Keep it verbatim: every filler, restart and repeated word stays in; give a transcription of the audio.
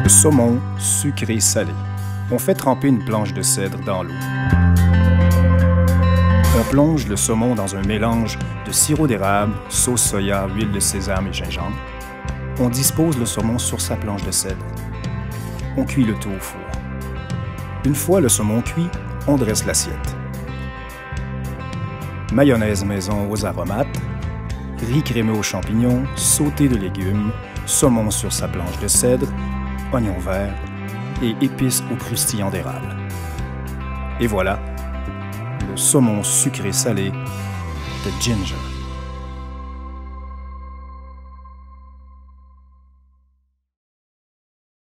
Le saumon sucré-salé. On fait tremper une planche de cèdre dans l'eau. On plonge le saumon dans un mélange de sirop d'érable, sauce soya, huile de sésame et gingembre. On dispose le saumon sur sa planche de cèdre. On cuit le tout au four. Une fois le saumon cuit, on dresse l'assiette. Mayonnaise maison aux aromates, riz crémeux aux champignons, sauté de légumes, saumon sur sa planche de cèdre, oignons verts et épices au croustillant d'érable. Et voilà, le saumon sucré salé de Ginger.